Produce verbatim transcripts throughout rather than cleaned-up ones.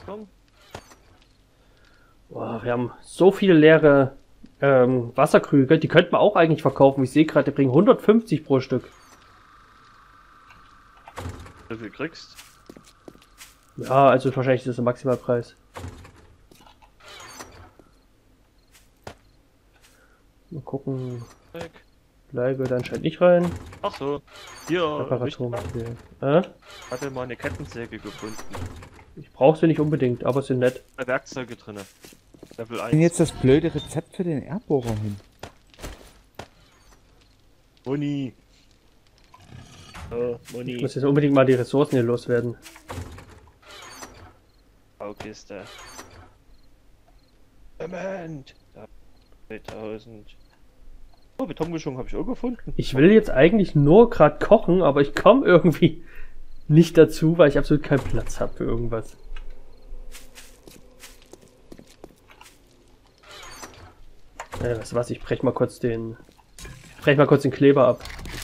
Komm. Boah, wir haben so viele leere ähm, Wasserkrüge, die könnten wir auch eigentlich verkaufen. Ich sehe gerade, die bringen hundertfünfzig pro Stück. Wie viel kriegst? Ja, also wahrscheinlich ist das der Maximalpreis. Mal gucken. Weg. Blei gehört anscheinend nicht rein. Ach so. Hier, Reparaturmaterial. Äh? ich hatte mal eine Kettensäge gefunden. Ich brauche sie nicht unbedingt, aber sind nett. Da Werkzeuge drinne. Level Und eins. jetzt das blöde Rezept für den Erdbohrer hin. Moni. Oh, Ich Moni. muss jetzt unbedingt mal die Ressourcen hier loswerden. Baukiste. Moment. zweitausend. Oh, Betonmischung habe ich auch gefunden. Ich will jetzt eigentlich nur gerade kochen, aber ich komme irgendwie nicht dazu, weil ich absolut keinen Platz habe für irgendwas. Äh, weißt du was, ich brech mal kurz den... Ich brech mal kurz den Kleber ab.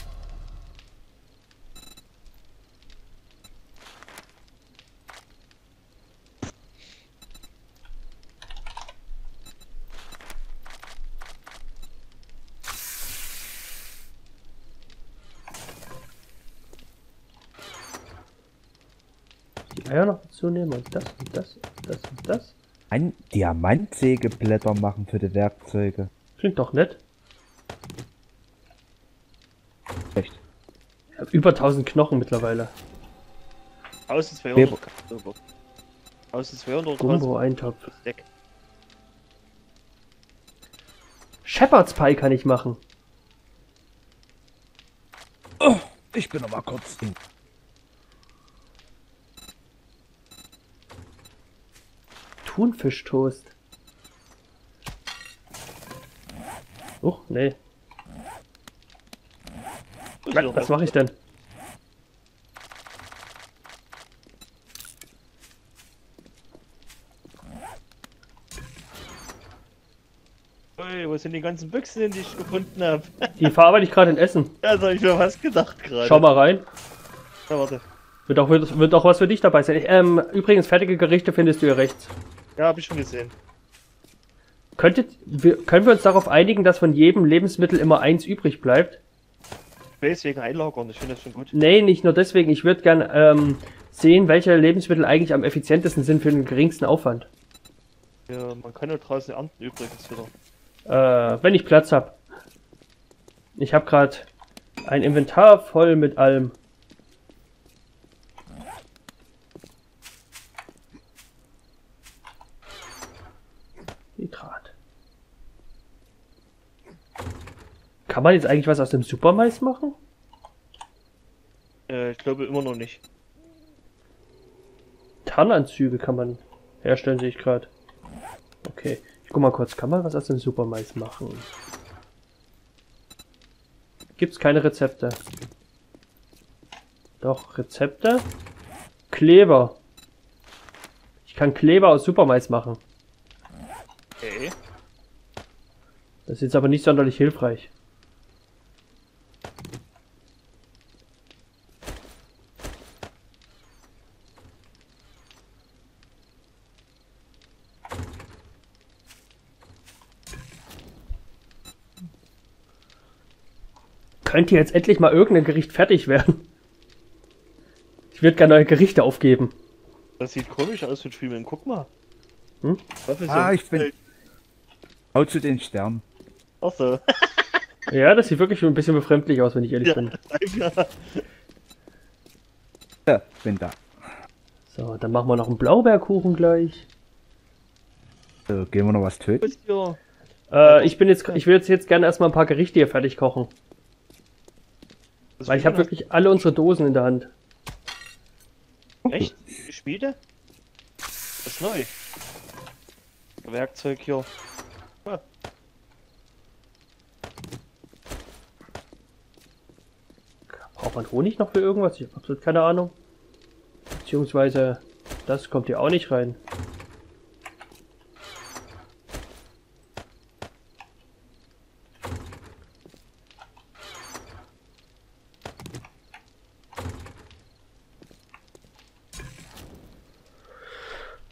Die Eier noch dazu nehmen und das und das und das und das. Ein Diamantsägeblätter machen für die Werkzeuge. Klingt doch nett. Echt? Ich habe über tausend Knochen mittlerweile. zwölfhundert. Super. zwölfhundert. Gumbo-Eintopf. Deck. Shepherd's Pie kann ich machen. Oh, ich bin noch mal kurz in. Thunfischtoast. Oh, nee. Was, was mache ich denn? Ui, wo sind die ganzen Büchsen, die ich gefunden habe? Die verarbeite ich gerade in Essen. Ja, da hab ich mir was gedacht gerade. Schau mal rein. Ja, warte. Wird auch, wird, wird auch was für dich dabei sein. Ich, ähm, übrigens, fertige Gerichte findest du hier rechts. Ja, habe ich schon gesehen. Könntet, wir, können wir uns darauf einigen, dass von jedem Lebensmittel immer eins übrig bleibt? Ich weiß, wegen Einlagern, ich finde das schon gut. Nee, nicht nur deswegen. Ich würde gern ähm, sehen, welche Lebensmittel eigentlich am effizientesten sind für den geringsten Aufwand. Ja, man kann ja draußen ernten übrigens wieder. Äh, wenn ich Platz habe. Ich habe gerade ein Inventar voll mit allem. Nitrat. Kann man jetzt eigentlich was aus dem Supermais machen? Äh, ich glaube immer noch nicht. Tarnanzüge kann man herstellen, sehe ich gerade. Okay, ich guck mal kurz, kann man was aus dem Supermais machen? Gibt's keine Rezepte? Doch, Rezepte? Kleber. Ich kann Kleber aus Supermais machen. Okay. Das ist jetzt aber nicht sonderlich hilfreich. Könnte jetzt endlich mal irgendein Gericht fertig werden? Ich würde gerne neue Gerichte aufgeben. Das sieht komisch aus mit Streamen, guck mal. Hm? Ah, ich bin. Hau zu den Sternen. Ach so. Ja, das sieht wirklich ein bisschen befremdlich aus, wenn ich ehrlich Ja, bin. ja. Ja, bin da. So, dann machen wir noch einen Blaubeerkuchen gleich. So, gehen wir noch was töten? Was hier? Äh, ich bin jetzt, ich will jetzt, jetzt gerne erstmal ein paar Gerichte hier fertig kochen. Was Weil ich habe wirklich alle unsere Dosen in der Hand. Echt? Spiele? Das ist neu. Werkzeug hier. Ah. Braucht man Honig noch für irgendwas? Ich habe absolut keine Ahnung. Beziehungsweise, das kommt hier auch nicht rein.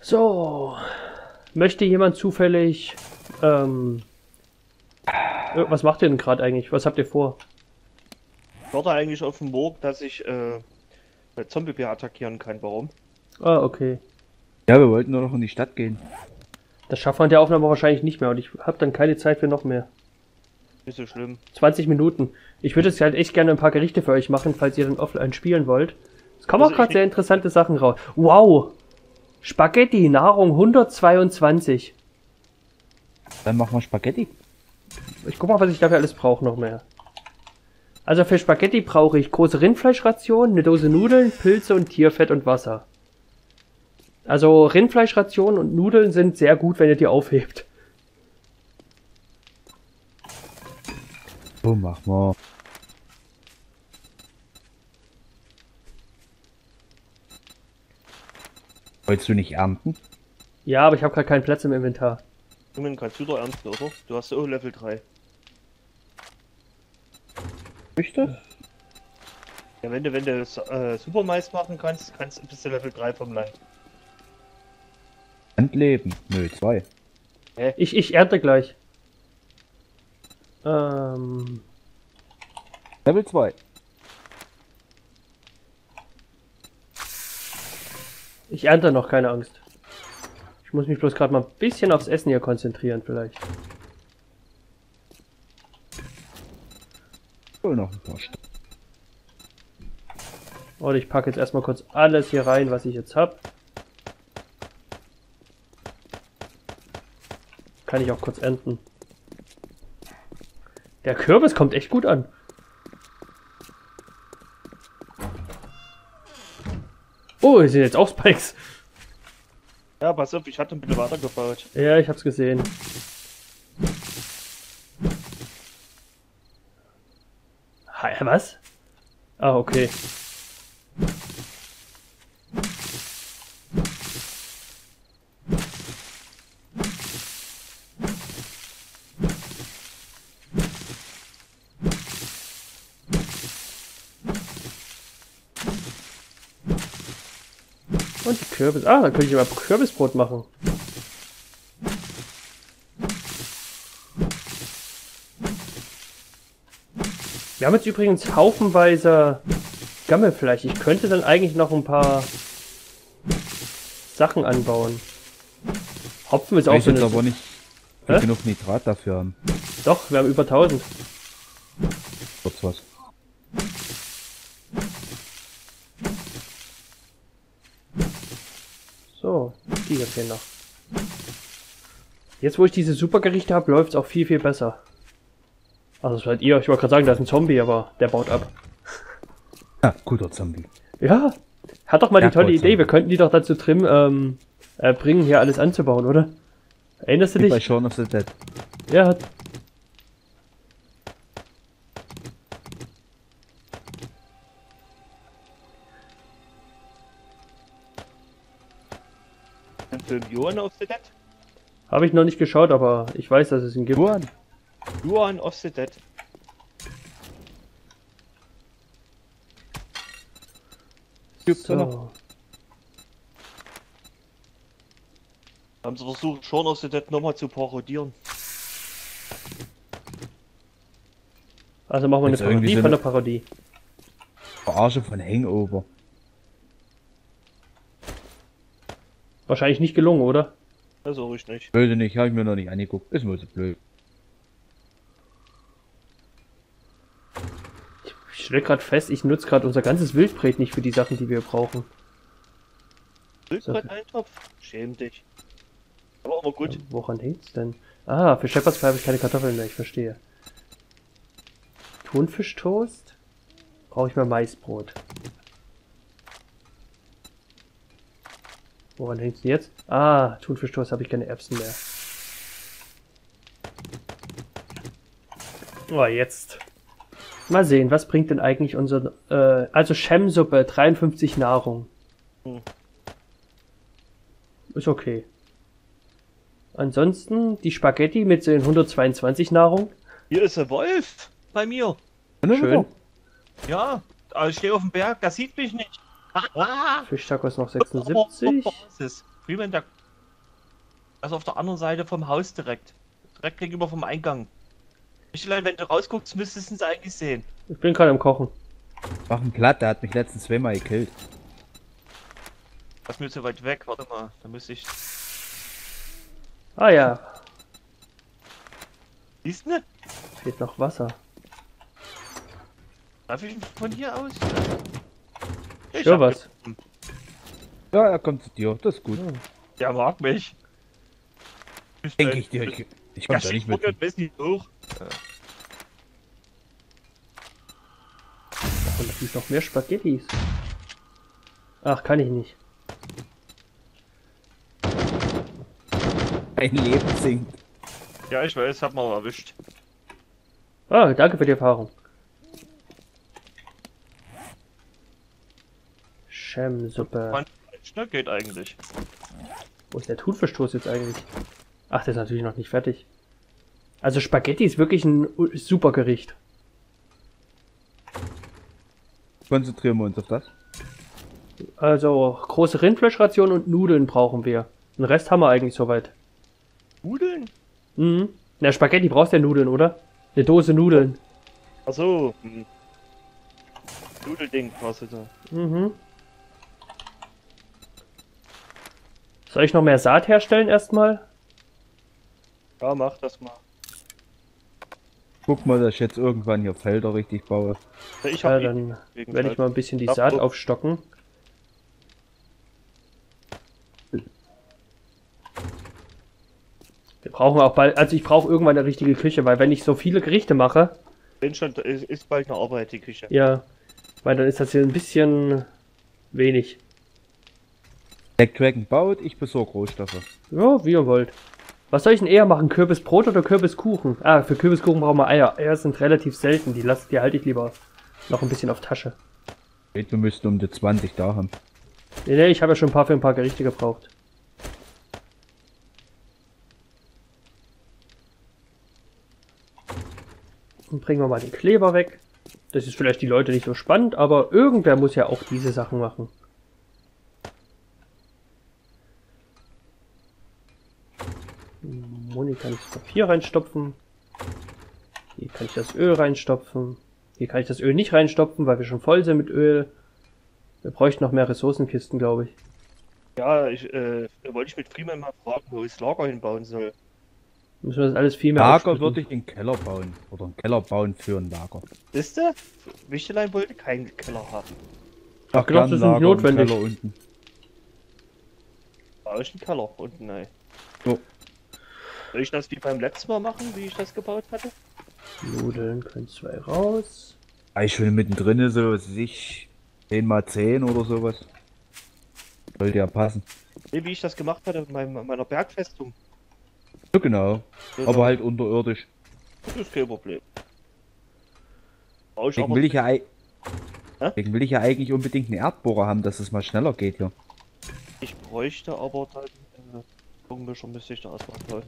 So. Möchte jemand zufällig... Ähm, äh, was macht ihr denn gerade eigentlich? Was habt ihr vor? Ich warte eigentlich auf den Morgen, dass ich äh, Zombie-Bär attackieren kann. Warum? Ah, okay. Ja, wir wollten nur noch in die Stadt gehen. Das schaffen wir in der Aufnahme wahrscheinlich nicht mehr und ich habe dann keine Zeit für noch mehr. Nicht so schlimm. zwanzig Minuten. Ich würde jetzt halt echt gerne ein paar Gerichte für euch machen, falls ihr dann offline spielen wollt. Es kommen Also auch gerade ich- sehr interessante Sachen raus. Wow! Spaghetti, Nahrung hundertzweiundzwanzig. Dann machen wir Spaghetti. Ich guck mal, was ich dafür alles brauche noch mehr. Also für Spaghetti brauche ich große Rindfleischration, eine Dose Nudeln, Pilze und Tierfett und Wasser. Also Rindfleischration und Nudeln sind sehr gut, wenn ihr die aufhebt. So, machen wir. Wolltest du nicht ernten? Ja, aber ich habe gerade keinen Platz im Inventar. Immerhin kannst du doch ernten, oder? Du hast oh Level drei. Möchte? Ja, wenn du, wenn du äh, Supermais machen kannst, kannst du bis zu Level drei vom Land. Landleben? Nö, zwei. Ich, ich ernte gleich. Ähm, Level zwei. ich ernte noch, keine Angst. Ich muss mich bloß gerade mal ein bisschen aufs Essen hier konzentrieren vielleicht. So, noch ein paar St Und ich packe jetzt erstmal kurz alles hier rein, was ich jetzt habe. Kann ich auch kurz ernten. Der Kürbis kommt echt gut an. Oh, hier sind jetzt auch Spikes. Ja, pass auf, ich hatte ein bisschen weitergebaut. Ja, ich hab's gesehen. Hi, was? Ah, okay. Und die Kürbis. Ah, dann könnte ich mal Kürbisbrot machen. Wir haben jetzt übrigens haufenweise Gammelfleisch. Ich könnte dann eigentlich noch ein paar Sachen anbauen. Hopfen ist auch Ich so jetzt eine... aber nicht Hä? genug Nitrat dafür haben. Doch, wir haben über tausend. Kurz was. So, die hier fehlen noch. Jetzt, wo ich diese Supergerichte habe, läuft es auch viel, viel besser. Also, das seid ihr. Ich wollte gerade sagen, da ist ein Zombie, aber der baut ab. Ah, guter Zombie. Ja, hat doch mal die Ja, tolle Gott sei Idee. Wir Dank. könnten die doch dazu trimmen, ähm, äh, bringen, hier alles anzubauen, oder? Erinnerst du Wie bei dich? Shaun of the Dead. Ja, hat. Den Film Johan of the Dead? Habe ich noch nicht geschaut, aber ich weiß, dass es ihn gibt. Juan. Johan of the Dead. Gibt's ja noch. So. Haben sie versucht, Shaun of the Dead nochmal zu parodieren. Also machen wir eine Ist irgendwie Parodie so von eine- der Parodie. Verarsche von Hangover. Wahrscheinlich nicht gelungen, oder? Das auch ich nicht. Blöde nicht, habe ich mir noch nicht angeguckt. Ist wohl so blöd. Ich stelle gerade fest, ich nutze gerade unser ganzes Wildbret nicht für die Sachen, die wir brauchen. Wildbret-Eintopf? Schäm dich. Aber immer gut. Ja, woran hängt's denn? Ah, für Shepherd's Pie habe ich keine Kartoffeln mehr, ich verstehe. Thunfischtoast? Brauche ich mal Maisbrot. Woran hängt's denn jetzt? Ah, Thunfischtoast habe ich keine Erbsen mehr. Oh, jetzt. Mal sehen, was bringt denn eigentlich unser... Äh, also Schemmsuppe, dreiundfünfzig Nahrung. Hm. Ist okay. Ansonsten die Spaghetti mit den hundertzweiundzwanzig Nahrung. Hier ist ein Wolf bei mir. Schön. Ja, aber ich stehe auf dem Berg, der sieht mich nicht. Fischtacos noch sechsundsiebzig. Was ist? Freeman, der. Also auf der anderen Seite vom Haus direkt. Direkt gegenüber vom Eingang. Michelein, wenn du rausguckst, müsstest du es eigentlich sehen. Ich bin gerade am Kochen. Mach einen Platt, der hat mich letztens zweimal gekillt. Das ist mir zu weit weg, warte mal. Da müsste ich. Ah ja, Siehst du? fehlt noch Wasser. Darf ich von hier aus? Ich Für hab was? gefunden. Ja, er kommt zu dir, das ist gut. Der mag mich. Ich Denke ich dir, ich, ich Ja, komm da nicht mit. ein bisschen hoch. Und natürlich noch mehr Spaghettis. Ach, kann ich nicht. Ein Leben sinkt. Ja, ich weiß, hab mal erwischt. Ah, danke für die Erfahrung. Schemsuppe. Man, schnell geht eigentlich. Wo ist der Thunverstoß jetzt eigentlich? Ach, der ist natürlich noch nicht fertig. Also Spaghetti ist wirklich ein super Gericht. Konzentrieren wir uns auf das. Also große Rindfleischration und Nudeln brauchen wir. Den Rest haben wir eigentlich soweit. Nudeln? Mhm. Na, Spaghetti brauchst du ja Nudeln, oder? Eine Dose Nudeln. Achso. Hm. Nudelding quasi da. Mhm. Soll ich noch mehr Saat herstellen erstmal? Ja, mach das mal. Guck mal, dass ich jetzt irgendwann hier Felder richtig baue. Ja, ich Ja, hab dann wegen werde ich mal ein bisschen die Ach, Saat so. aufstocken. Wir brauchen auch bald, also ich brauche irgendwann eine richtige Küche, weil wenn ich so viele Gerichte mache, Bin schon, ist, ist bald eine Arbeit, die Küche. ja, weil dann ist das hier ein bisschen wenig. Black Dragon baut, ich besorge Rohstoffe. Ja, wie ihr wollt. Was soll ich denn eher machen? Kürbisbrot oder Kürbiskuchen? Ah, für Kürbiskuchen brauchen wir Eier. Eier sind relativ selten, die lasse die halte ich lieber noch ein bisschen auf Tasche. Wir müssten um die zwanzig da haben. Nee, nee, ich habe ja schon ein paar für ein paar Gerichte gebraucht. Und bringen wir mal den Kleber weg. Das ist vielleicht die Leute nicht so spannend, aber irgendwer muss ja auch diese Sachen machen. Moni kann ich das Papier reinstopfen. Hier kann ich das Öl reinstopfen. Hier kann ich das Öl nicht reinstopfen, weil wir schon voll sind mit Öl. Wir bräuchten noch mehr Ressourcenkisten, glaube ich. Ja, ich, äh, da wollte ich mit Freeman mal fragen, wo ich das Lager hinbauen soll. Müssen wir das alles viel mehr Lager aufsplitten. würde ich den Keller bauen. Oder einen Keller bauen für ein Lager. Wisst ihr? Wichtelein wollte keinen Keller haben. Ach, genau, das ist nicht Lager und notwendig. Keller unten. Da ist ein Keller unten, nein. So. Soll ich das wie beim letzten Mal machen, wie ich das gebaut hatte? Nudeln können zwei raus. Eigentlich schon mittendrin, so was weiß ich, zehn mal zehn oder sowas. Sollte ja passen. Nee, wie ich das gemacht hatte mit meinem, meiner Bergfestung. Ja, genau. Ja, Aber halt unterirdisch. Das ist kein Problem. Brauch ich Deswegen aber- will ich ja, ei- Hä? deswegen will ich ja eigentlich unbedingt einen Erdbohrer haben, dass es mal schneller geht hier. Ich bräuchte aber dann äh, Funkenmischer müsste ich da erstmal bauen.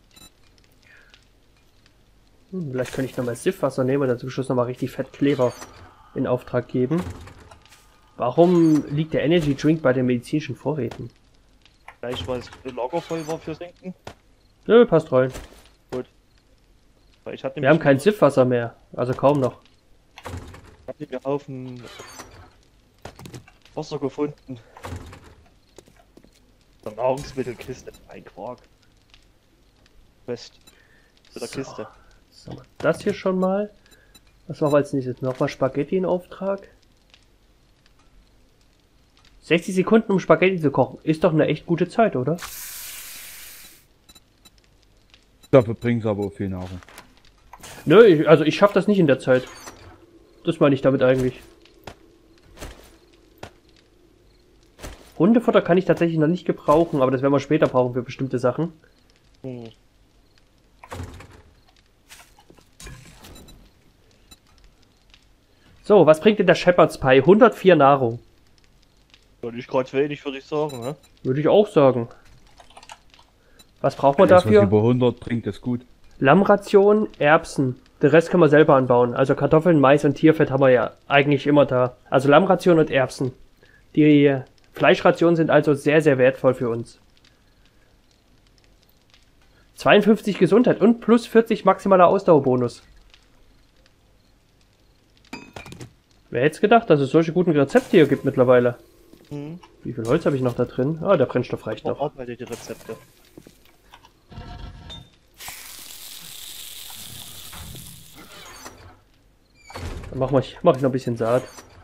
Hm, vielleicht kann ich nochmal Siffwasser nehmen und dann zum Schluss nochmal richtig fett Kleber in Auftrag geben. Warum liegt der Energy Drink bei den medizinischen Vorräten? Vielleicht weil es Lager voll war für Sinken. Nö, passt rein. Weil ich hatte Wir haben kein Siffwasser mehr. Also kaum noch. Ich hab nämlich einen Haufen Wasser gefunden. Der Nahrungsmittelkiste. Ein Quark. Fest. Mit der So. Kiste. Jetzt haben wir das hier schon mal. Was machen wir als nächstes? Nochmal Spaghetti in Auftrag. sechzig Sekunden, um Spaghetti zu kochen. Ist doch eine echt gute Zeit, oder? Dafür bringen sie aber auch viel Nahrung. Nö, ich, also ich schaffe das nicht in der Zeit. Das meine ich damit eigentlich. Hundefutter kann ich tatsächlich noch nicht gebrauchen, aber das werden wir später brauchen für bestimmte Sachen. Hm. So, was bringt denn der Shepherd's Pie? hundertvier Nahrung. Soll ich gerade wenig, würde ich sagen, ne? Würde ich auch sagen. Was braucht man Alles, was dafür? über hundert bringt, ist gut. Lammration, Erbsen. Den Rest können wir selber anbauen. Also Kartoffeln, Mais und Tierfett haben wir ja eigentlich immer da. Also Lammration und Erbsen. Die Fleischrationen sind also sehr, sehr wertvoll für uns. zweiundfünfzig Gesundheit und plus vierzig maximaler Ausdauerbonus. Wer hätte es gedacht, dass es solche guten Rezepte hier gibt mittlerweile? Mhm. Wie viel Holz habe ich noch da drin? Ah, der Brennstoff reicht noch. Auch bei dir die Rezepte. Dann mach, mal, mach ich noch ein bisschen Saat.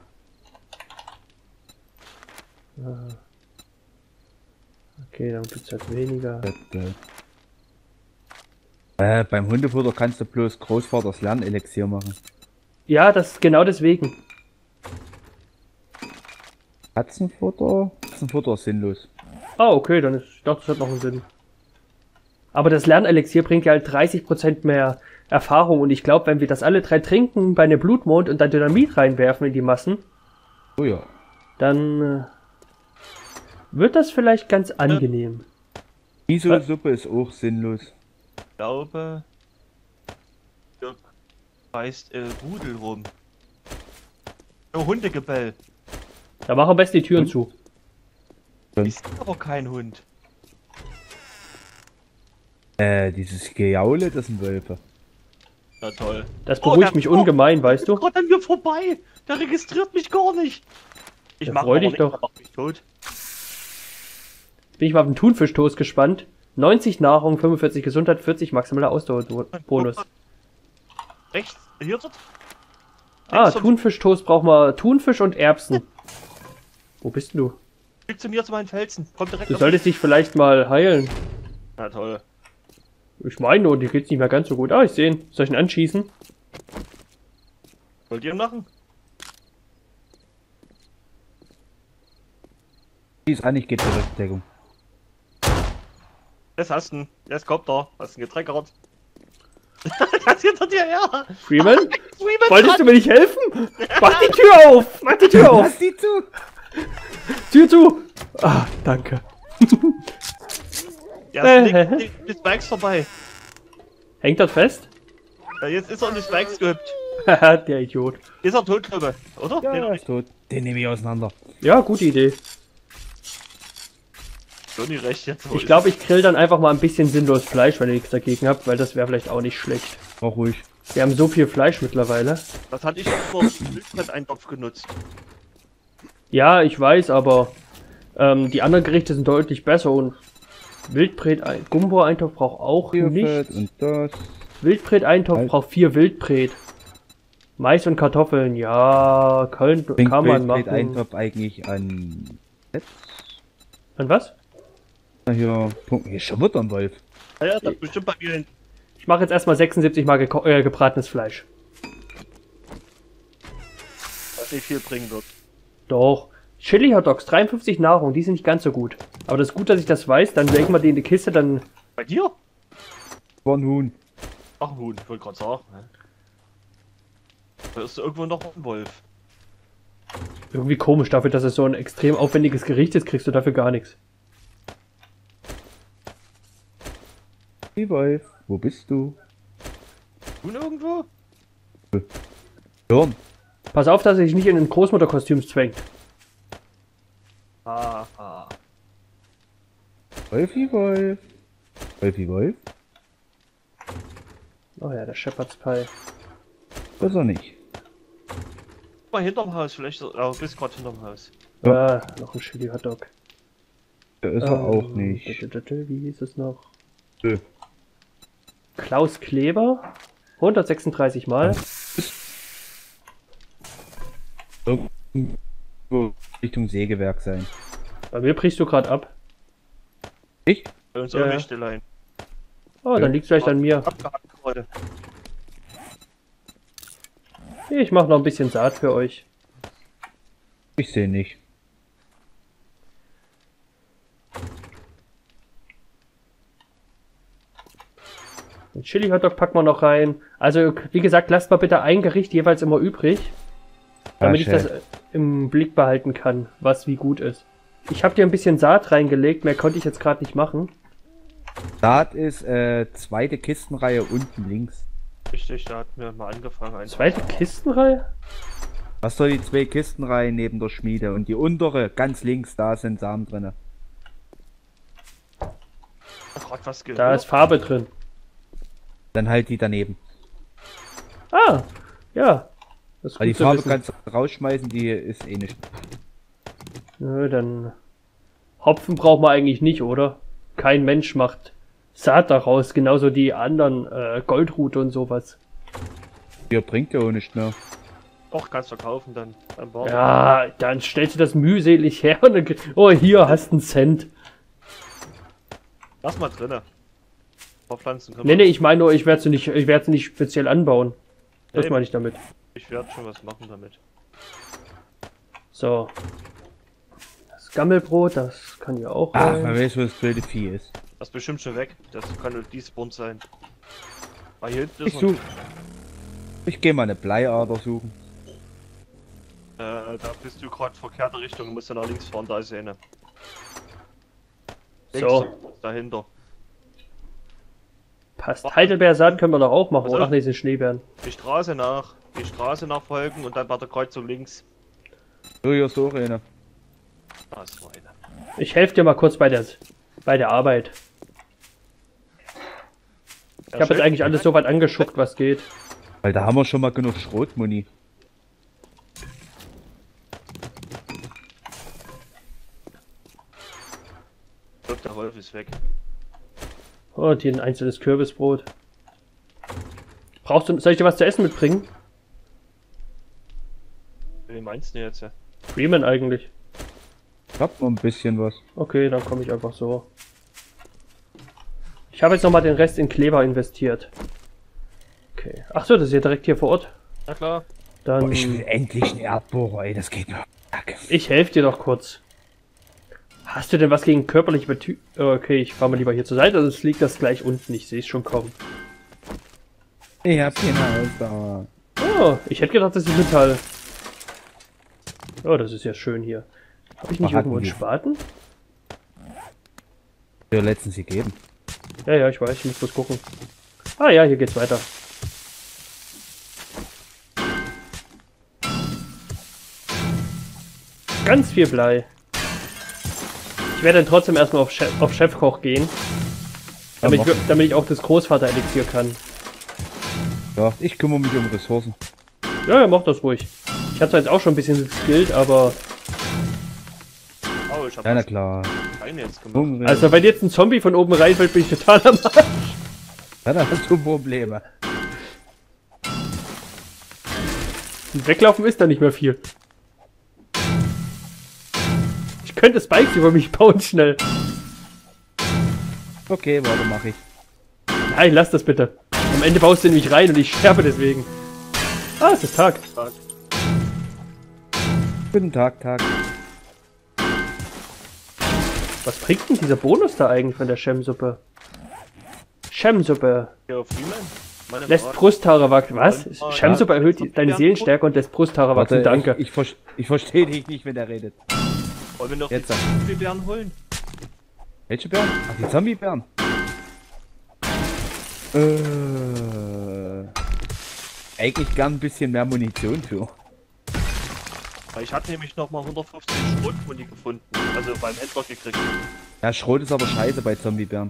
Okay, dann gibt es halt weniger. Äh, beim Hundefutter kannst du bloß Großvaters Lernelixier machen. Ja, das genau deswegen. Katzenfutter? Katzenfutter ist sinnlos. Ah, okay, dann ist, ich dachte, das hat noch einen Sinn. Aber das Lernelixier bringt ja halt dreißig Prozent mehr Erfahrung und ich glaube, wenn wir das alle drei trinken bei einem Blutmond und dann Dynamit reinwerfen in die Massen, Oh ja. dann äh, wird das vielleicht ganz angenehm. Miso-Suppe ist auch sinnlos. Ich glaube, Dirk weißt äh, Rudel rum. Oh, Hundegebell. Da mach am besten die Türen zu. Ist aber kein Hund. Äh, dieses Gejaule, das sind Wölfe. Na toll. Das Oh, beruhigt der- mich oh, ungemein, weißt du? Gott an mir vorbei. Der registriert mich gar nicht. Ich Ja, mach freu aber dich nicht, doch. der macht mich tot. Bin ich mal auf den Thunfischtoast gespannt. neunzig Nahrung, fünfundvierzig Gesundheit, vierzig maximaler Ausdauerbonus. Rechts, hier dort. Ah, Links und- Thunfischtoast braucht man Thunfisch und Erbsen. Wo bist denn du? Schick zu mir zu meinen Felsen. Kommt direkt Du auf solltest dich vielleicht mal heilen. mich. Na toll. Ich meine nur, dir geht's nicht mehr ganz so gut. Ah, ich sehe ihn. Soll ich ihn anschießen? Wollt ihr machen? Die ist eigentlich geht zur Rückdeckung. Das hast du. Jetzt kommt er. Hast du ihn getreckert. Das hinter dir her. Freeman? Freeman Wolltest du mir nicht helfen? Mach die Tür auf! Mach die Tür auf! Lass die zu! Tür zu! Ah, danke. Ja, es liegt die Spikes vorbei. Hängt das fest? Ja, jetzt ist er in die Spikes gehüpft. Haha, der Idiot. Ist er tot, glaube ich, oder? Ja, Nee, ist tot. Den nehme ich auseinander. Ja, gute Idee. schon nicht recht jetzt. Ich glaube, ich grill dann einfach mal ein bisschen sinnlos Fleisch, wenn ihr nichts dagegen habt, weil das wäre vielleicht auch nicht schlecht. Auch ruhig. Wir haben so viel Fleisch mittlerweile. Das hatte ich vor dem Eintopf genutzt. Ja, ich weiß, aber ähm, die anderen Gerichte sind deutlich besser und Wildbret, ein Gumbo-Eintopf braucht auch Tierfett nichts. und das. Wildbret-Eintopf Halt. braucht vier Wildbret. Mais und Kartoffeln, ja, kann, Bringt kann man Wildbret machen. Eintopf eigentlich an. Jetzt? Und was? Na hier, Punkt. Hier ist schon wieder ein Wolf. Ja, ja, das ist bestimmt bei mir hin. Ich mache jetzt erstmal sechsundsiebzig Mal geko- äh, gebratenes Fleisch. Was nicht viel bringen wird. Doch. Chili Hot Dogs, dreiundfünfzig Nahrung, die sind nicht ganz so gut. Aber das ist gut, dass ich das weiß, dann legen wir die in die Kiste, dann... Bei dir? War ein Huhn. Ach, ein Huhn, ich wollte gerade sagen. Ne? Da ist irgendwo noch ein Wolf. Irgendwie komisch, dafür, dass es so ein extrem aufwendiges Gericht ist, kriegst du dafür gar nichts. Die Wolf. Wo bist du? Huhn irgendwo? Hirn. Pass auf, dass er sich nicht in ein Großmutterkostüm zwängt. Ah, ah. Wolfi Wolf. Wolfi Wolf? Oh ja, der Shepherd's Pie. Das ist er nicht. Guck mal hinterm Haus, vielleicht. Oh, du bist gerade hinterm Haus. Ja. Ah, noch ein Chili Hot Dog. Der ist er Ähm, auch nicht. d- d- d- Wie hieß es noch? Nö. Klaus Kleber. hundertsechsunddreißig Mal. Irgendwo Richtung Sägewerk sein. Bei mir brichst du gerade ab. Ich? Bei uns Ja, ja, ja. Wächtelein. Oh, dann Ja. liegt's vielleicht an mir. Abgehackt gerade. Ich mache noch ein bisschen Saat für euch. Ich sehe nicht. Den Chili Hotdog packen wir noch rein. Also, wie gesagt, lasst mal bitte ein Gericht jeweils immer übrig. Damit Ah, ich das Chef. äh, im Blick behalten kann, was wie gut ist. Ich habe dir ein bisschen Saat reingelegt, mehr konnte ich jetzt gerade nicht machen. Saat ist äh, zweite Kistenreihe unten links. Richtig, da hatten wir mal angefangen. Einfach. Zweite Kistenreihe? Hast du die zwei Kisten rein neben der Schmiede und die untere, ganz links, da sind Samen drin. Oh Gott, was gehört? Da ist Farbe drin. Dann halt die daneben. Ah, ja. Das ist Weil die gut zu Farbe wissen. kannst du rausschmeißen, die ist eh nicht. Nö, dann... Hopfen braucht man eigentlich nicht, oder? Kein Mensch macht Saat daraus, genauso die anderen äh, Goldrute und sowas. Hier bringt ja auch nicht mehr. Doch, kannst du kaufen dann. Beim Bauern. Ja, dann stellst du das mühselig her und dann... ge- Oh, hier, hast einen Cent. Lass mal drinne. Vorpflanzen können Nee, wir. nee, ich meine nur, ich werde sie nicht, ich werde sie nicht speziell anbauen. Das Nee. meine ich damit. Ich werde schon was machen damit. So. Das Gammelbrot, das kann ja auch Ach, rein. man weiß, wo das blöde Vieh ist. Das ist bestimmt schon weg. Das kann nur Despawn sein. Ah, hier hinten Ich ist noch, suche. Ich gehe mal eine Bleiader suchen. äh, da bist du gerade verkehrte Richtung. Du musst dann nach links fahren, da ist eine. Links, So. dahinter. Passt. Heidelbeersaat können wir doch auch machen. Also- Ach nee, sind Schneebeeren. Die Straße nach. Die Straße nachfolgen und dann bei der Kreuzung links. So, hier ist auch eine. Ah, ist so eine. Ich helfe dir mal kurz bei der, bei der Arbeit. Ich habe jetzt eigentlich alles so weit angeschuckt, was geht. Weil da haben wir schon mal genug Schrotmuni. Guck, der Wolf ist weg. Oh, und hier ein einzelnes Kürbisbrot. Brauchst du, soll ich dir was zu essen mitbringen? Wie meinst du jetzt? Ja? Freeman eigentlich. Ich hab noch ein bisschen was. Okay, dann komme ich einfach so. Ich habe jetzt nochmal den Rest in Kleber investiert. Okay. Ach so, das ist ja direkt hier vor Ort. Na klar. Dann... Oh, ich will endlich einen Erdbohrer, ey, das geht noch. Ich helfe dir doch kurz. Hast du denn was gegen körperliche Betü... Okay, ich fahre mal lieber hier zur Seite, sonst liegt das gleich unten. Ich sehe es schon kommen. Ich hab den Haus da. Oh, ich hätte gedacht, das ist Metall. Oh, das ist ja schön hier. Habe ich nicht Ach, hatten irgendwo einen die. Spaten? Ja, letztens gegeben. Ja, ja, ich weiß, ich muss bloß gucken. Ah ja, hier geht's weiter. Ganz viel Blei. Ich werde dann trotzdem erstmal auf, Chef, auf Chefkoch gehen. Damit ich, mach. damit ich auch das Großvater-Elixier kann. Ja, ich kümmere mich um Ressourcen. Ja, ja, mach das ruhig. Ich hatte zwar jetzt auch schon ein bisschen geskillt, aber... Oh, ich hab Ja, na was klar. Rein jetzt gemacht. Hungrig. Also wenn jetzt ein Zombie von oben reinfällt, bin ich total am Arsch. Ja, da hast du Probleme. Und weglaufen ist da nicht mehr viel. Ich könnte Spikes über mich bauen schnell. Okay, warte, mach ich. Nein, lass das bitte. Am Ende baust du nämlich rein und ich sterbe deswegen. Ah, es ist Tag. Guten Tag, Tag. Was bringt denn dieser Bonus da eigentlich von der Schemsuppe? Schemsuppe. Hier auf Freeman? Meine Lässt Frage. Brusthaare wachsen. Was? Ja. Schemsuppe erhöht die- deine Seelenstärke und lässt Brusthaare wachsen. Warte, Danke. Ich, ich, ver- ich verstehe dich nicht, wenn er redet. Wollen wir noch Jetzt die sag. Zombiebären holen? Welche Bären? Ach, die Zombiebären. Äh, eigentlich gern ein bisschen mehr Munition für. Weil ich hatte nämlich noch mal hundertfünfzig Schrotmuni gefunden. Also beim Händler gekriegt. Ja, Schrot ist aber scheiße bei Zombiebären.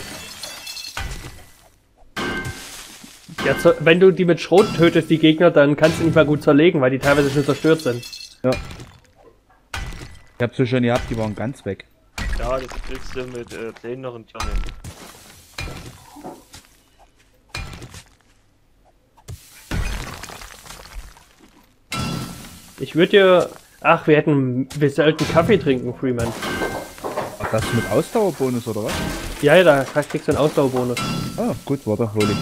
Ja, zo- wenn du die mit Schrot tötest, die Gegner, dann kannst du nicht mal gut zerlegen, weil die teilweise schon zerstört sind. Ja. Ich hab sie schon gehabt, die waren ganz weg. Ja, das kriegst du mit äh, kleineren Tieren hin. Ich würde dir... Ach, wir hätten... Wir sollten Kaffee trinken, Freeman. Ach, das mit Ausdauerbonus oder was? Ja, ja, da kriegst du einen Ausdauerbonus. Ah, gut, warte, hol ich.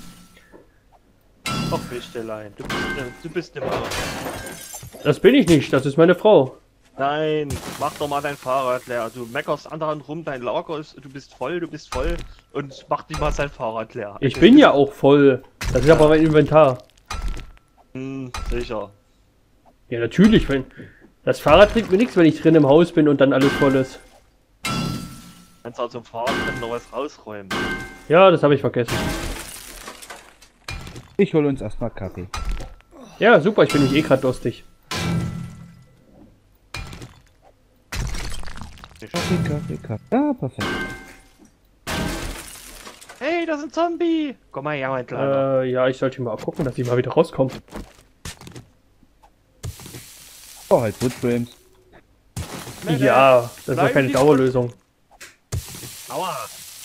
Ach, Wichtelein, du bist, äh, du bist eine Mauer. Das bin ich nicht, das ist meine Frau. Nein, mach doch mal dein Fahrrad leer. Du meckerst andauernd rum, dein Lager ist, du bist voll, du bist voll und mach dich mal sein Fahrrad leer. Ich bin ja auch voll. Das ist aber mein Inventar. Hm, sicher. Ja, natürlich, wenn... Das Fahrrad bringt mir nichts, wenn ich drin im Haus bin und dann alles voll ist. Kannst auch zum Fahrrad drin noch was rausräumen. Ja, das habe ich vergessen. Ich hol uns erstmal Kaffee. Ja, super, ich bin nicht eh gerade durstig. Kaffee, Kaffee, Kaffee. Ja, perfekt. Hey, das ist ein Zombie! Komm mal her, mein Kleiner. Äh, ja, ich sollte mal gucken, dass ich mal wieder rauskomme. Oh, halt Footframes. Ja, das ist doch keine Dauerlösung. Aua!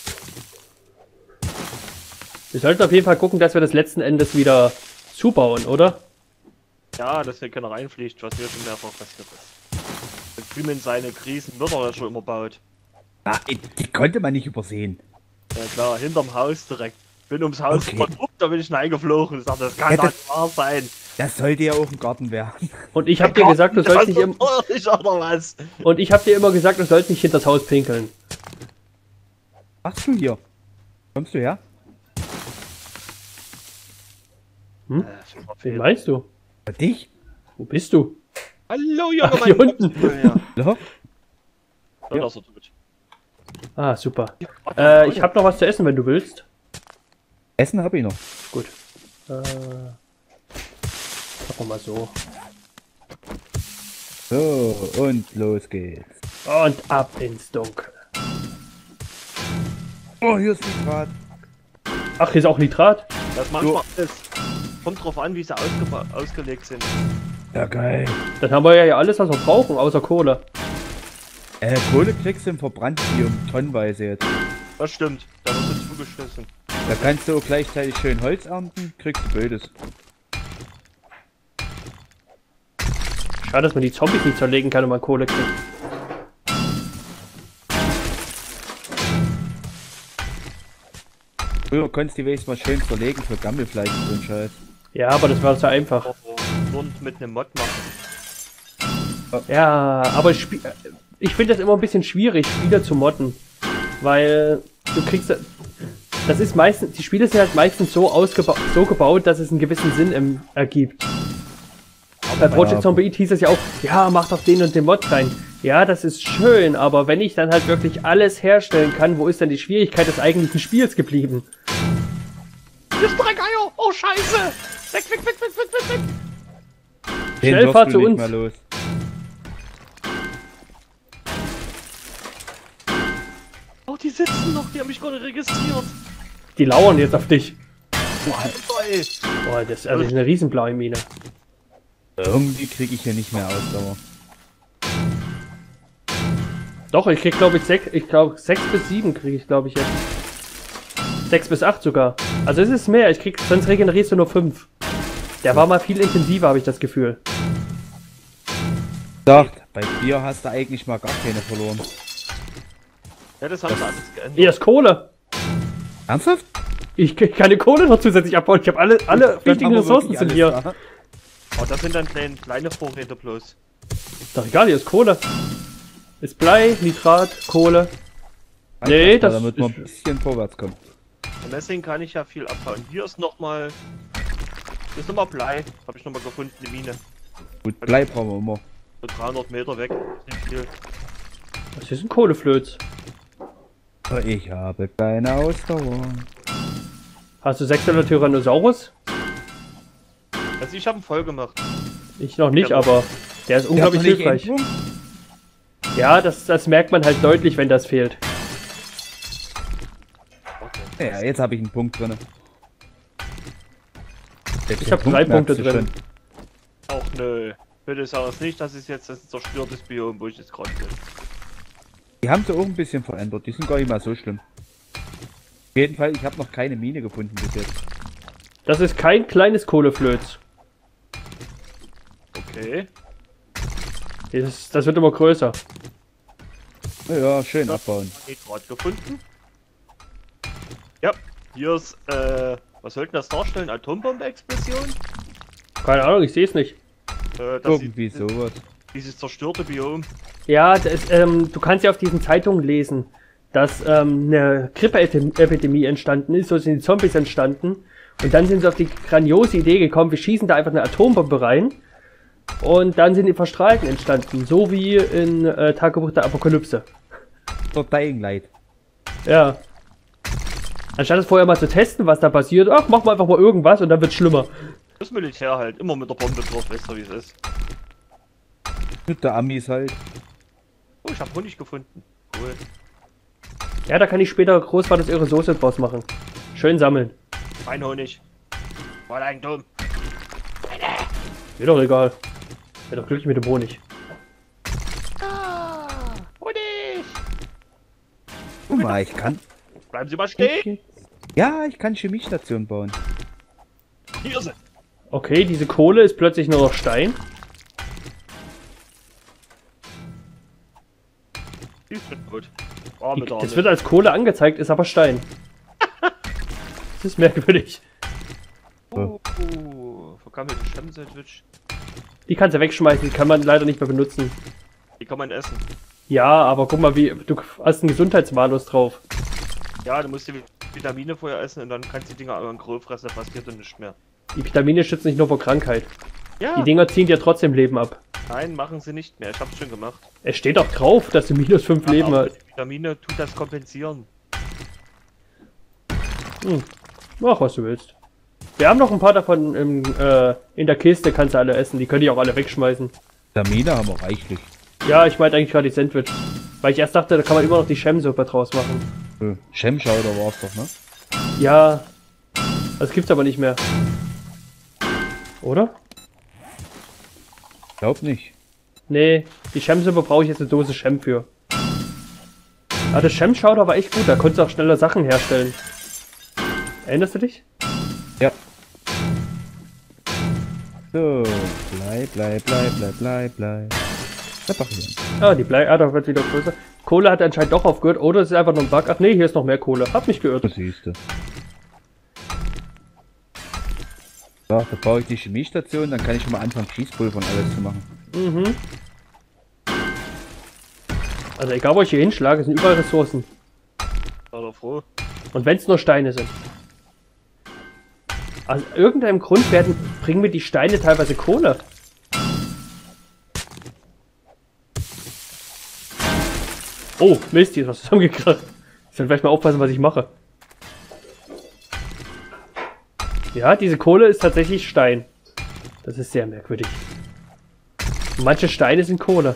Wir sollten auf jeden Fall gucken, dass wir das letzten Endes wieder zubauen, oder? Ja, dass hier keiner reinfliegt, was hier schon mehrfach passiert ist. Wenn Freeman seine Krisen Mörder schon immer baut. Ah, die konnte man nicht übersehen. Ja klar, hinterm Haus direkt. Bin ums Haus Okay. okay. da bin ich schon eingeflogen und sag, das kann Ja, doch das- nicht wahr sein. Das sollte ja auch ein Garten werden. Und ich hab dir gesagt, du sollst nicht im Ich oder was? und ich hab dir immer gesagt, du sollst nicht hinters Haus pinkeln. Was machst du hier? Kommst du her? Hm? Äh, Wen meinst du? Bei dich? Wo bist du? Hallo Junge, Ach, hier mein unten. Gott. Ja, Ja. ja. Ja. Das ist gut. Ah, super. Äh, ich hab noch was zu essen, wenn du willst. Essen habe ich noch. Gut. Äh, machen wir mal so. So, und los geht's. Und ab ins Dunkel. Oh, hier ist die Draht. Ach, hier ist auch Nitrat? Das manchmal alles. Kommt drauf an, wie sie ausgeba- ausgelegt sind. Ja, geil. Dann haben wir ja alles, was wir brauchen, außer Kohle. Äh, Kohle kriegst du im Verbranntium tonnenweise jetzt. Das stimmt, da wird uns zugeschlossen. Da kannst du auch gleichzeitig schön Holz ernten, kriegst du Blödes. Schade, dass man die Zombies nicht zerlegen kann und man Kohle kriegt. Früher konntest du die wenigstens mal schön zerlegen für Gammelfleisch und so ein Scheiß. Ja, aber das war so einfach. Aber nur mit einem Mod machen. Ja, aber ich, spiel- ich finde das immer ein bisschen schwierig, Spiele zu modden. Weil du kriegst... Das ist meistens... Die Spiele sind halt meistens so, ausgeba so gebaut, dass es einen gewissen Sinn im, ergibt. Bei Project Ja. Zombie hieß es ja auch, ja, mach doch den und den Mod rein. Ja, das ist schön, aber wenn ich dann halt wirklich alles herstellen kann, wo ist dann die Schwierigkeit des eigentlichen Spiels geblieben? Hier ist Dreckeier! Oh Scheiße! Weg, weg, weg, weg, weg, weg, weg! Den Schnell, wirst fahr du zu nicht uns. mehr los. Oh, die sitzen noch, die haben mich gerade registriert. Die lauern jetzt auf dich. Alter, ey. Boah, das, also das ist eine riesenblaue Mine. Irgendwie kriege ich hier nicht mehr Ausdauer. Doch, ich krieg glaube ich sechs, ich glaube sechs bis sieben kriege ich glaube ich jetzt. Sechs bis acht sogar. Also es ist mehr, ich krieg, sonst regenerierst du nur fünf. Der war mal viel intensiver, habe ich das Gefühl. Sagt, bei dir hast du eigentlich mal gar keine verloren. Ja, das haben sie alles geändert. Hier ist Kohle. Ernsthaft? Ich krieg keine Kohle noch zusätzlich abbauen. Ich habe alle, alle Dann wichtigen haben wir Ressourcen wirklich sind alles hier. da. Oh, das sind dann kleine, kleine Vorräte bloß. Ist doch egal, hier ist Kohle. Ist Blei, Nitrat, Kohle. Nee, Einfach, das damit wir ein ist- bisschen vorwärts kommen. Und deswegen kann ich ja viel abbauen. Hier ist nochmal. Hier ist nochmal Blei. Habe ich nochmal gefunden, die Mine. Gut, Blei brauchen wir immer. So dreihundert Meter weg. Ist nicht viel. Das ist ein Kohleflöz. Ich habe keine Ausdauer. Hast du sechshundert Tyrannosaurus? Also ich habe ihn voll gemacht. Ich noch nicht, Ja, aber der ist unglaublich Der hat noch hilfreich. nicht Endpunkt? Ja, das, das merkt man halt deutlich, wenn das fehlt. Okay. Ja, jetzt habe ich einen Punkt drin. Ich habe drei Punkte drin. Auch nö. Bitte sag es nicht, das ist jetzt das zerstörtes Biom, wo ich jetzt gerade bin. Die haben sie auch ein bisschen verändert. Die sind gar nicht mal so schlimm. Auf jeden Fall, ich habe noch keine Mine gefunden bis jetzt. Das ist kein kleines Kohleflöz. Okay. Das, das wird immer größer. Ja, schön abbauen. Nitrat gefunden. Ja, hier ist, äh, was sollten das darstellen? Atombombe-Explosion? Keine Ahnung, ich sehe es nicht. Äh, das Irgendwie ist, sowas. Dieses zerstörte Biom. Ja, das, ähm, du kannst ja auf diesen Zeitungen lesen, dass ähm, eine Grippeepidemie entstanden ist, so sind die Zombies entstanden. Und dann sind sie auf die grandiose Idee gekommen, wir schießen da einfach eine Atombombe rein. Und dann sind die Verstrahlten entstanden, so wie in äh, Tagebuch der Apokalypse. Der Dying Light. Ja. Anstatt es vorher mal zu testen, was da passiert, ach, machen wir einfach mal irgendwas und dann wird's schlimmer. Das Militär halt, immer mit der Bombe drauf, weißt du wie es ist. Mit der Amis halt. Oh, Oh, ich habe Honig gefunden. Cool. Ja, da kann ich später Großvaters ihre Soße draus machen. Schön sammeln. Mein Honig. Voll Eigentum. Mir doch egal. Bin doch glücklich mit dem Honig. Ah, Honig. Guck mal, ich kann. Bleiben Sie mal stehen. Ja, ich kann Chemiestation bauen. Hier sind. Okay, diese Kohle ist plötzlich nur noch Stein. Die sind gut. Oh, Die, mit das wird als Kohle angezeigt, ist aber Stein. Das ist merkwürdig. Oh, oh, vergammelte Stammsandwich. Die kannst du wegschmeißen, die kann man leider nicht mehr benutzen. Die kann man essen. Ja, aber guck mal, wie du hast einen Gesundheitsmalus drauf. Ja, du musst die Vitamine vorher essen und dann kannst du die Dinger aber in Groll fressen, da passiert dann nichts mehr. Die Vitamine schützen nicht nur vor Krankheit. Ja. Die Dinger ziehen dir trotzdem Leben ab. Nein, machen sie nicht mehr. Ich hab's schon gemacht. Es steht auch drauf, dass du minus fünf Ja, Leben aber hast. die Vitamine tut das kompensieren. Hm. Mach, was du willst. Wir haben noch ein paar davon im, äh, in der Kiste, kannst du alle essen. Die könnt ihr auch alle wegschmeißen. Vitamine haben wir reichlich. Ja, ich meinte eigentlich gerade die Sandwich. Weil ich erst dachte, da kann man immer noch die Shemsuppe draus machen. Äh, Schemschauder war's doch, ne? Ja. Das gibt's aber nicht mehr. Oder? Glaub nicht. Nee, die Shemsuppe brauche ich jetzt eine Dose Shem für. Ah, der Shem-Schauder war echt gut, da konntest du auch schneller Sachen herstellen. Erinnerst du dich? Ja. So, bleib, bleib, bleib, bleib, bleib, bleib. Reparieren. Ah, die Blei, ah, da wird wieder größer. Kohle hat anscheinend doch aufgehört, oder es ist einfach nur ein Bug. Ach nee, hier ist noch mehr Kohle. Hab mich geirrt. Das siehst du. So, da baue ich die Chemiestation, dann kann ich schon mal anfangen, Schießpulver und alles zu machen. Mhm. Also egal, wo ich hier hinschlage, sind überall Ressourcen. Sei doch froh. Und wenn es nur Steine sind. Aus irgendeinem Grund werden, bringen mir die Steine teilweise Kohle. Oh, Mist, hier ist was zusammengekracht. Ich soll vielleicht mal aufpassen, was ich mache. Ja, diese Kohle ist tatsächlich Stein. Das ist sehr merkwürdig. Manche Steine sind Kohle.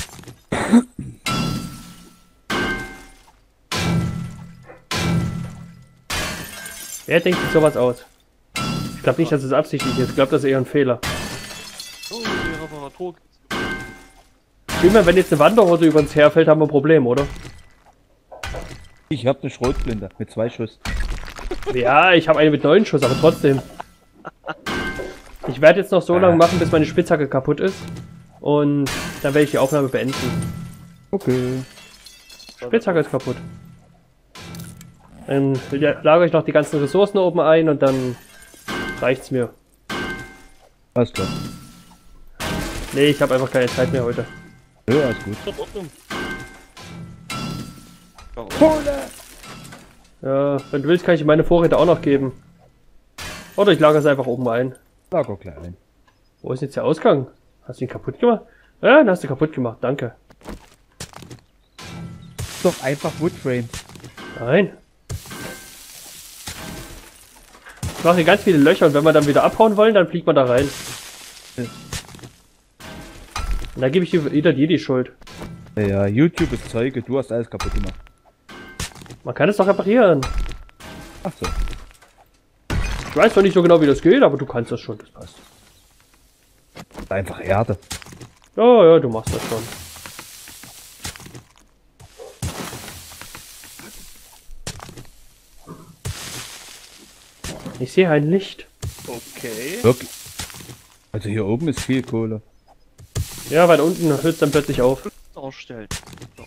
Wer denkt sich sowas aus? Ich glaube nicht, dass es absichtlich ist. Ich glaube, das ist eher ein Fehler. Oh, die Reparatur. Immer wenn jetzt eine Wanderhose über uns herfällt, haben wir ein Problem, oder? Ich habe eine Schrotflinte mit zwei Schuss. Ja, ich habe eine mit neun Schuss, aber trotzdem. Ich werde jetzt noch so lange machen, bis meine Spitzhacke kaputt ist. Und dann werde ich die Aufnahme beenden. Okay. Spitzhacke ist kaputt. Dann lagere ich noch die ganzen Ressourcen oben ein und dann reicht's mir. Alles klar. Nee, ich habe einfach keine Zeit mehr heute. Ja, alles gut. In Ordnung. Kohle! Ja, wenn du willst, kann ich dir meine Vorräte auch noch geben. Oder ich lagere es einfach oben ein. Lager klein. Wo ist jetzt der Ausgang? Hast du ihn kaputt gemacht? Ja, den hast du kaputt gemacht, danke. Doch einfach Woodframe. Nein. Ich mache hier ganz viele Löcher und wenn wir dann wieder abhauen wollen, dann fliegt man da rein. Und dann gebe ich dir wieder dir die Schuld. Ja, YouTube ist Zeuge, du hast alles kaputt gemacht. Man kann es doch reparieren. Ach so. Ich weiß zwar nicht so genau, wie das geht, aber du kannst das schon, das passt. Einfach Erde. Ja, ja, du machst das schon. Ich sehe ein Licht. Okay. Wirklich. Also hier oben ist viel Kohle. Ja, weil unten hört es dann plötzlich auf. Darstellt. So.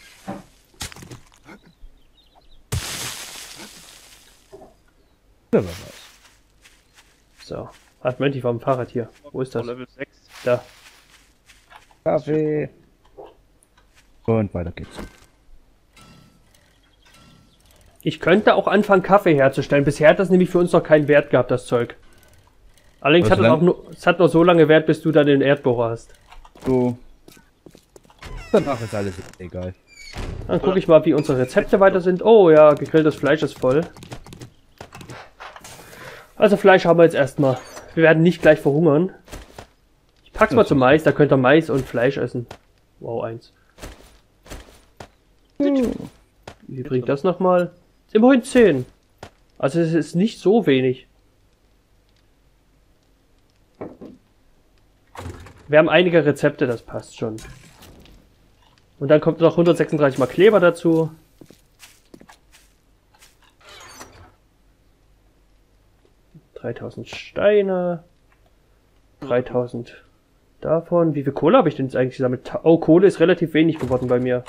Ja, wer weiß. So. Ach, Moment, ich war am Fahrrad hier. Wo ist das? Level sechs. Da. Kaffee. Und weiter geht's. Ich könnte auch anfangen, Kaffee herzustellen. Bisher hat das nämlich für uns noch keinen Wert gehabt, das Zeug. Allerdings Was hat es lang- auch nur, es hat nur so lange Wert, bis du dann den Erdbohrer hast. So. Danach ist alles egal. Dann gucke ich mal, wie unsere Rezepte weiter sind. Oh ja, gegrilltes Fleisch ist voll. Also Fleisch haben wir jetzt erstmal. Wir werden nicht gleich verhungern. Ich pack's mal zum Mais, da könnt ihr Mais und Fleisch essen. Wow, eins. Hm. Wie bringt das nochmal? Immerhin zehn. Also es ist nicht so wenig. Wir haben einige Rezepte, das passt schon. Und dann kommt noch hundertsechsunddreißig mal Kleber dazu. dreitausend Steine. dreitausend davon. Wie viel Kohle habe ich denn jetzt eigentlich gesammelt? Oh, Kohle ist relativ wenig geworden bei mir.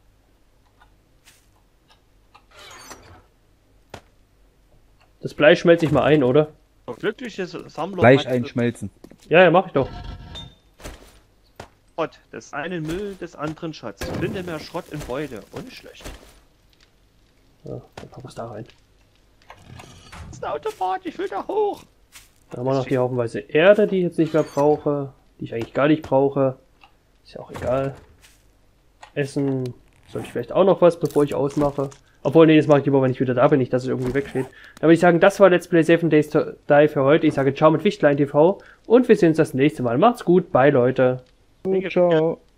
Das Blei schmelze ich mal ein, oder? Glückliches Sammler. Gleich einschmelzen. Ja, ja, mach ich doch. Schrott, des einen Müll, des anderen Schatz. Finde mehr Schrott in Beute. Und nicht schlecht. Ja, dann packen wir es da rein. Das ist eine Autobahn, ich will da hoch. Dann haben wir noch die haufenweise Erde, die ich jetzt nicht mehr brauche. Die ich eigentlich gar nicht brauche. Ist ja auch egal. Essen. Sollte ich vielleicht auch noch was, bevor ich ausmache. Obwohl, nee, das mache ich lieber, wenn ich wieder da bin, nicht, dass es irgendwie wegsteht. Dann würde ich sagen, das war Let's Play Seven Days to Die für heute. Ich sage ciao mit Wichtlein T V und wir sehen uns das nächste Mal. Macht's gut, bye Leute. Ciao.